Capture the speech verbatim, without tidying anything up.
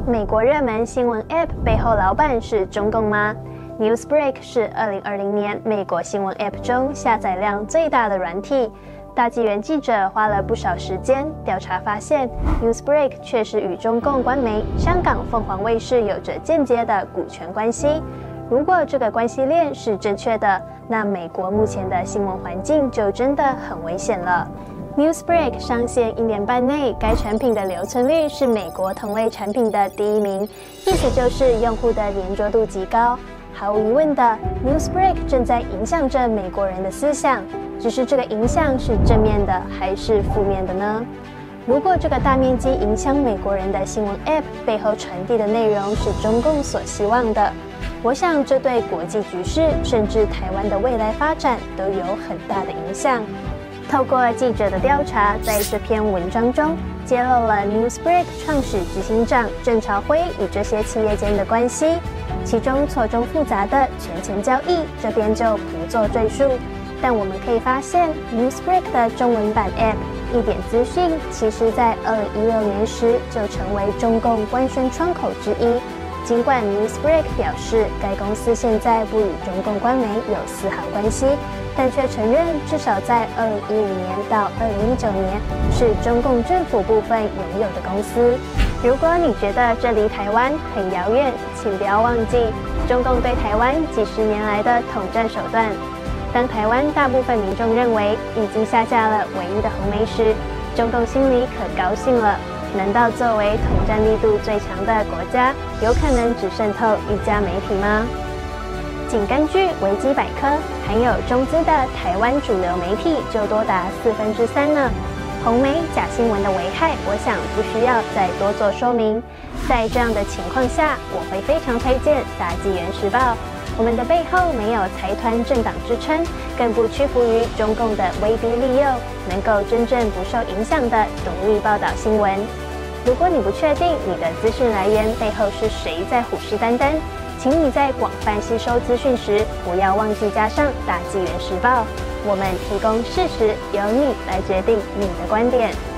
美国热门新闻 App 背后老板是中共吗？ Newsbreak 是二零二零年美国新闻 App 中下载量最大的软体。大纪元记者花了不少时间调查，发现 Newsbreak 确实与中共官媒香港凤凰卫视有着间接的股权关系。如果这个关系链是正确的，那美国目前的新闻环境就真的很危险了。Newsbreak 上线一年半内，该产品的留存率是美国同类产品的第一名，意思就是用户的粘着度极高。毫无疑问的 ，Newsbreak 正在影响着美国人的思想，只是这个影响是正面的还是负面的呢？如果这个大面积影响美国人的新闻 App 背后传递的内容是中共所希望的，我想这对国际局势甚至台湾的未来发展都有很大的影响。透过记者的调查，在这篇文章中揭露了 Newsbreak 创始执行长郑朝晖与这些企业间的关系，其中错综复杂的权钱交易，这边就不做赘述。但我们可以发现 ，Newsbreak 的中文版 App 一点资讯，其实在二零一六年时就成为中共官宣窗口之一。尽管 Newsbreak 表示该公司现在不与中共官媒有丝毫关系，但却承认至少在二零一五年到二零一九年是中共政府部分拥有的公司。如果你觉得这离台湾很遥远，请不要忘记中共对台湾几十年来的统战手段。当台湾大部分民众认为已经下架了唯一的红媒时，中共心里可高兴了。难道作为统战力度最强的国家，有可能只渗透一家媒体吗？仅根据维基百科，含有中资的台湾主流媒体就多达四分之三呢。红媒假新闻的危害，我想不需要再多做说明。在这样的情况下，我会非常推荐《大纪元时报》。我们的背后没有财团政党支撑，更不屈服于中共的威逼利诱，能够真正不受影响的独立报道新闻。如果你不确定你的资讯来源背后是谁在虎视眈眈，请你在广泛吸收资讯时，不要忘记加上《大纪元时报》。我们提供事实，由你来决定你的观点。